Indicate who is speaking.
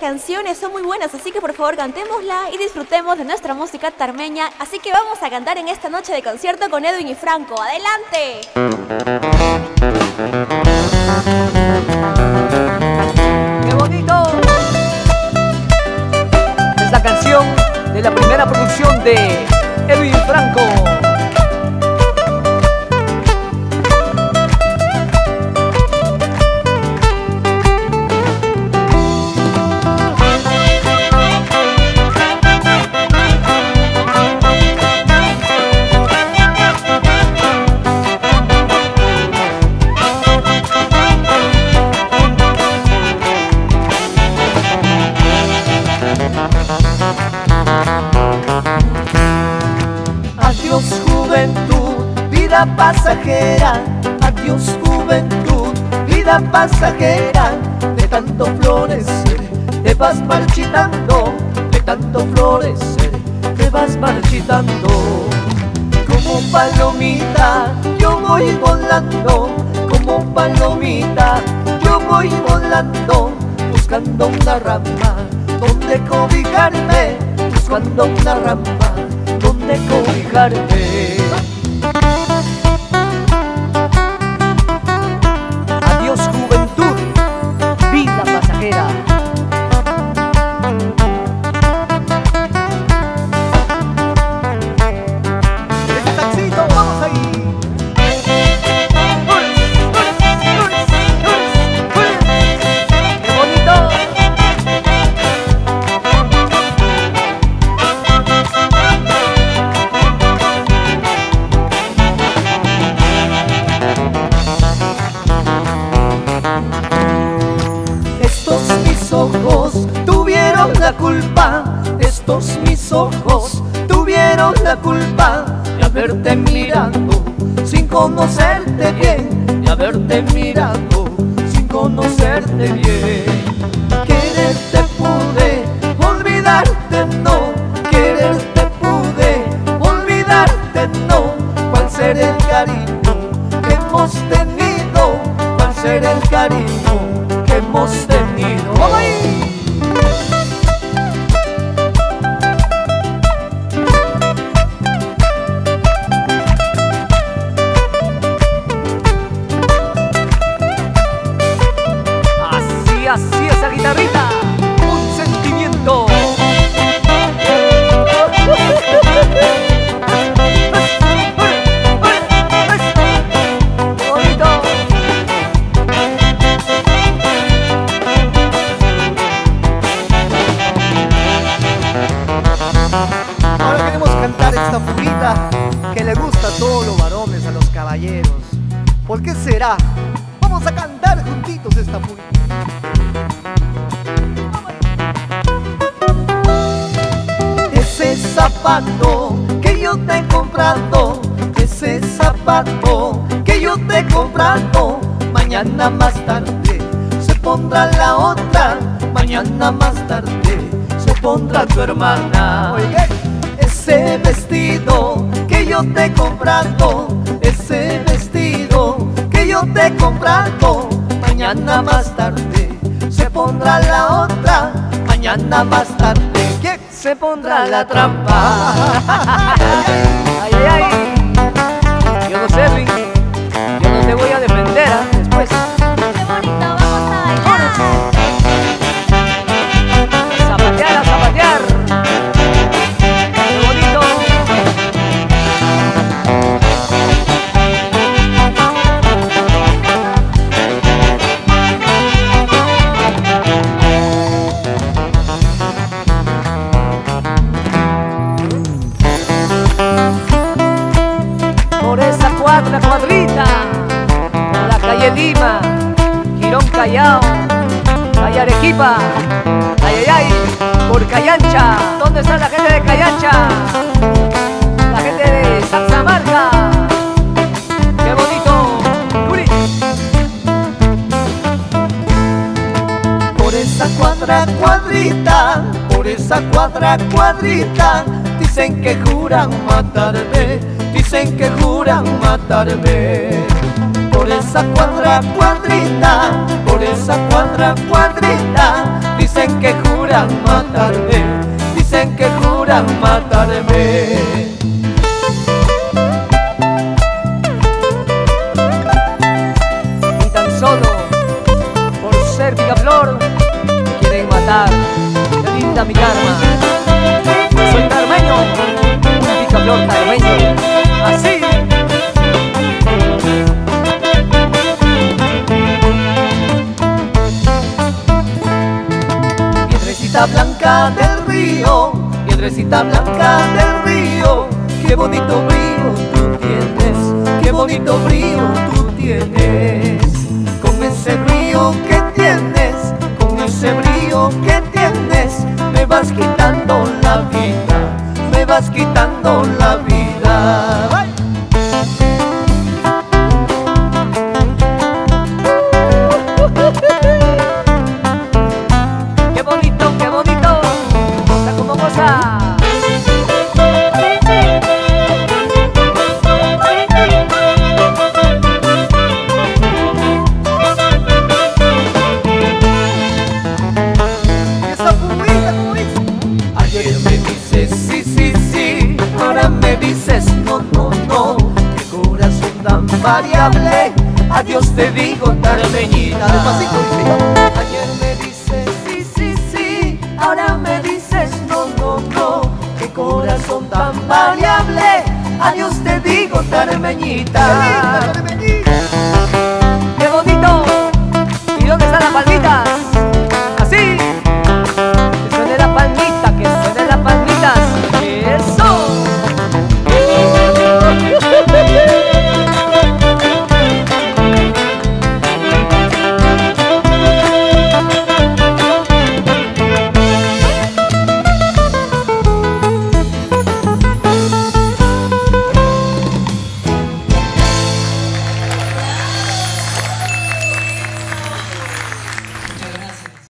Speaker 1: canciones son muy buenas, así que por favor cantémosla y disfrutemos de nuestra música tarmeña. Así que vamos a cantar en esta noche de concierto con Edwin y Franco. ¡Adelante!
Speaker 2: ¡Qué bonito! Es la canción de la primera producción de Edwin y Franco.
Speaker 3: Adiós juventud, vida pasajera. Adiós juventud, vida pasajera. De tanto florecer te vas marchitando. De tanto florecer te vas marchitando. Como palomita yo voy volando. Como palomita yo voy volando. Buscando una rama donde cobijarme. Buscando una rama donde cobijarme.
Speaker 2: Adiós juventud, vida pasajera.
Speaker 3: Ese saxito, vamos ahí.
Speaker 2: ¡Qué bonito!
Speaker 3: Estos mis ojos tuvieron la culpa. Estos mis ojos tuvieron la culpa de haberte mirado sin conocerte bien. De haberte mirado sin conocerte bien. Quererte pude, olvidarte no. Quererte pude, olvidarte no. ¿Cuál será el cariño que hemos tenido? ¿Cuál será el cariño que hemos tenido? ¡Ay!
Speaker 2: Así esa guitarrita, un sentimiento. ¡Qué bonito!
Speaker 3: Ahora queremos cantar esta fuguita que le gusta a todos los varones, a los caballeros. ¿Por qué será? Vamos a cantar juntitos esta fuguita. Ese zapato que yo te he comprado, ese zapato que yo te he comprado, mañana más tarde se pondrá la otra. Mañana más tarde se pondrá tu hermana. Oye, ese vestido que yo te he comprado, ese vestido que yo te he comprado, mañana más tarde se pondrá la otra. Mañana más tarde, ¿quién se pondrá la trampa?
Speaker 2: Ay, ay, ay. Yo no sé, Edwin. Yo no te voy a defender, ¿ah? Después.
Speaker 1: ¡Qué bonito! ¡Vamos a bailar!
Speaker 2: Zapatear, a zapatear. Qué bonito.
Speaker 3: Por esa
Speaker 2: cuadrita, por la calle Lima, Girón Callao, calle Arequipa, ay, ay, ay, por Cayancha. ¿Dónde está la gente de Cayancha? La gente de Saxamarca. ¡Qué bonito! ¡Uri!
Speaker 3: Por esa cuadrita, por esa cuadrita, dicen que juran matarme, dicen que juran matarme. Por esa cuadrita, por esa cuadrita, dicen que juran juran matarme, dicen que juran matarme.
Speaker 2: Y tan solo por ser picaflor me quieren matar. Qué linda mi karma. Soy carmeño, un picaflor carmeño. Así.
Speaker 3: Piedrecita blanca del río, piedrecita blanca del río, qué bonito brillo tú tienes, qué bonito brillo tú tienes. Con ese brillo que tienes, con ese brillo que tienes, me vas quitando la vida, me vas quitando la vida. ¡Ay!
Speaker 2: Qué bonito, cosa como cosa.
Speaker 3: Ayer me dices sí, sí, sí, ahora me dices no, no, no. Qué corazón tan variable, adiós te digo tarmeñita. Despacito, ayer me dices sí, sí, sí, ahora me dices no, no, no. Qué corazón tan variable, adiós te digo tarmeñita.